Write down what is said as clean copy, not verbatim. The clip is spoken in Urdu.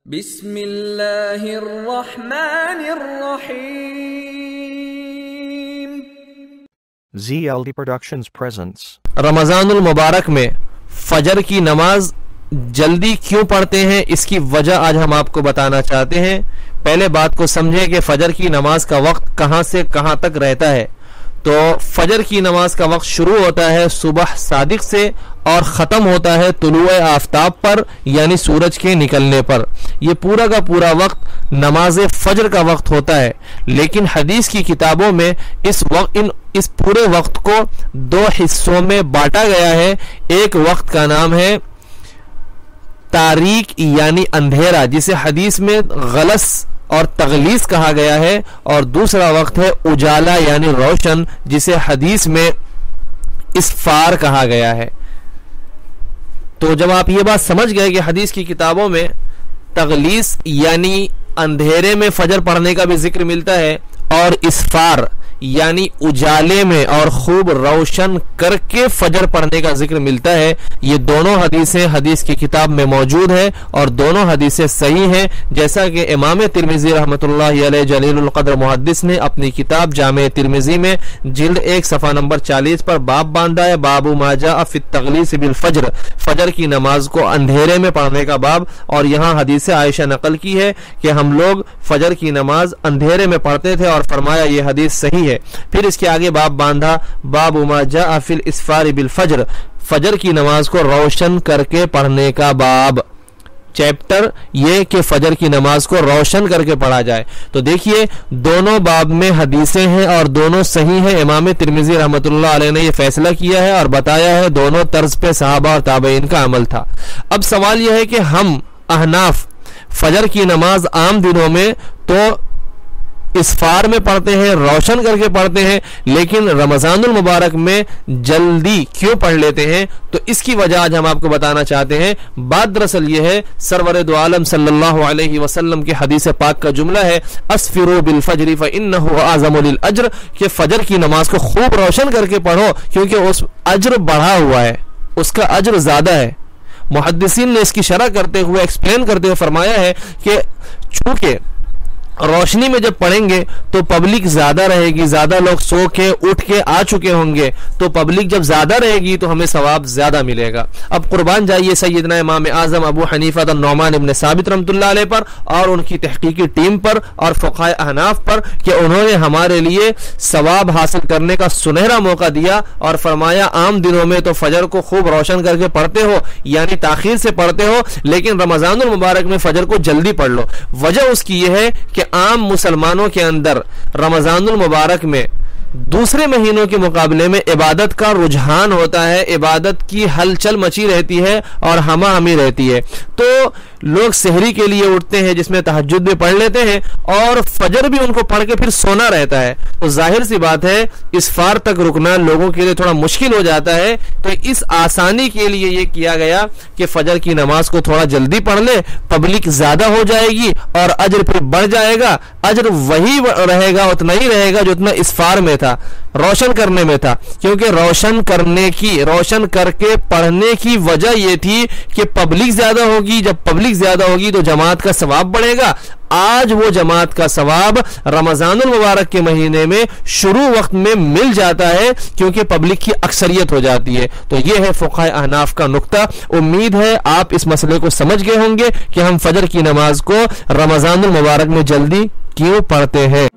بسم اللہ الرحمن الرحیم۔ ZLD Productions presents رمضان المبارک میں فجر کی نماز جلدی کیوں پڑھتے ہیں، اس کی وجہ آج ہم آپ کو بتانا چاہتے ہیں۔ پہلے بات کو سمجھیں کہ فجر کی نماز کا وقت کہاں سے کہاں تک رہتا ہے۔ تو فجر کی نماز کا وقت شروع ہوتا ہے صبح صادق سے اور ختم ہوتا ہے طلوع آفتاب پر، یعنی سورج کے نکلنے پر۔ یہ پورا کا پورا وقت نماز فجر کا وقت ہوتا ہے، لیکن حدیث کی کتابوں میں اس پورے وقت کو دو حصوں میں بانٹا گیا ہے۔ ایک وقت کا نام ہے تاریک یعنی اندھیرا، جسے حدیث میں غلس اور تغلیظ کہا گیا ہے، اور دوسرا وقت ہے اجالا یعنی روشن، جسے حدیث میں اسفار کہا گیا ہے۔ تو جب آپ یہ بات سمجھ گئے کہ حدیث کی کتابوں میں تغلیظ یعنی اندھیرے میں فجر پڑھنے کا بھی ذکر ملتا ہے، اور اسفار یعنی اجالے میں اور خوب روشن کر کے فجر پڑھنے کا ذکر ملتا ہے، یہ دونوں حدیثیں حدیث کی کتاب میں موجود ہیں اور دونوں حدیثیں صحیح ہیں، جیسا کہ امام ترمذی رحمۃ اللہ علیہ جلیل القدر محدث نے اپنی کتاب جامع ترمذی میں جلد 1 صفحہ نمبر 40 پر باب باندھا ہے، باب ما جاء فی التغلیظ بالفجر، فجر کی نماز کو اندھیرے میں پڑھنے کا باب۔ اور یہاں حدیث عائشہ نقل کی ہے کہ ہم لوگ فجر کی نماز اندھیرے میں پڑھتے تھے، اور فرمایا یہ حدیث صحیح ہے۔ پھر اس کے آگے باب باندھا، باب ما جاء فی الاسفار بالفجر، فجر کی نماز کو روشن کر کے پڑھنے کا باب، چیپٹر یہ کہ فجر کی نماز کو روشن کر کے پڑھا جائے۔ تو دیکھیے دونوں باب میں حدیثیں ہیں اور دونوں صحیح ہیں۔ امام ترمذی رحمۃ اللہ علیہ نے یہ فیصلہ کیا ہے اور بتایا ہے، دونوں طرز پہ صحابہ اور تابعین کا عمل تھا۔ اب سوال یہ ہے کہ ہم احناف فجر کی نماز عام دنوں میں تو اسفار میں پڑھتے ہیں، روشن کر کے پڑھتے ہیں، لیکن رمضان المبارک میں جلدی کیوں پڑھ لیتے ہیں؟ تو اس کی وجہ آج ہم آپ کو بتانا چاہتے ہیں۔ بات دراصل یہ ہے، سرور دو عالم صلی اللہ علیہ وسلم کی حدیث پاک کا جملہ ہے، اسفروا بالفجر فانہ اعظم للاجر، کہ فجر کی نماز کو خوب روشن کر کے پڑھو کیونکہ اس اجر بڑھا ہوا ہے، اس کا اجر زیادہ ہے۔ محدثین نے اس کی شرح کرتے ہوئے ایکسپلین کرتے ہوئے فرمایا ہے کہ چونکہ روشنی میں جب پڑھیں گے تو پبلک زیادہ رہے گی، زیادہ لوگ سو کے اٹھ کے آ چکے ہوں گے، تو پبلک جب زیادہ رہے گی تو ہمیں ثواب زیادہ ملے گا۔ اب قربان جائیے سیدنا امام اعظم ابو حنیفہ النعمان ابن ثابت رحمۃ اللہ علیہ پر اور ان کی تحقیقی ٹیم پر اور فقہاء احناف پر کہ انہوں نے ہمارے لیے ثواب حاصل کرنے کا سنہرا موقع دیا اور فرمایا عام دنوں میں تو فجر کو خوب روشن کر کے پڑھتے ہو، یعنی تاخیر سے پڑھتے ہو، لیکن رمضان المبارک میں فجر کو جلدی پڑھ لو۔ وجہ اس کی یہ ہے کہ عام مسلمانوں کے اندر رمضان المبارک میں دوسرے مہینوں کے مقابلے میں عبادت کا رجحان ہوتا ہے، عبادت کی ہلچل مچی رہتی ہے اور ہمہ ہمی رہتی ہے، تو لوگ سحری کے لیے اٹھتے ہیں جس میں تہجد بھی پڑھ لیتے ہیں اور فجر بھی ان کو پڑھ کے پھر سونا رہتا ہے، تو ظاہر سی بات ہے اسفار تک رکنا لوگوں کے لیے تھوڑا مشکل ہو جاتا ہے۔ تو اس آسانی کے لیے یہ کیا گیا کہ فجر کی نماز کو تھوڑا جلدی پڑھ لے، پبلک زیادہ ہو جائے گی اور اجر پھر بڑھ جائے گا، اجر وہی رہے گا، اتنا ہی رہے گا جو اتنا اسفار میں تھا، روشن کرنے میں تھا، کیونکہ روشن کر کے پڑھنے کی وجہ یہ تھی کہ پبلک زیادہ ہوگی، جب پبلک زیادہ ہوگی تو جماعت کا ثواب بڑھے گا۔ آج وہ جماعت کا ثواب رمضان المبارک کے مہینے میں شروع وقت میں مل جاتا ہے کیونکہ پبلک کی اکثریت ہو جاتی ہے۔ تو یہ ہے فقہاء احناف کا نقطہ۔ امید ہے آپ اس مسئلے کو سمجھ گئے ہوں گے کہ ہم فجر کی نماز کو رمضان المبارک میں جلدی کیوں پڑھتے ہیں۔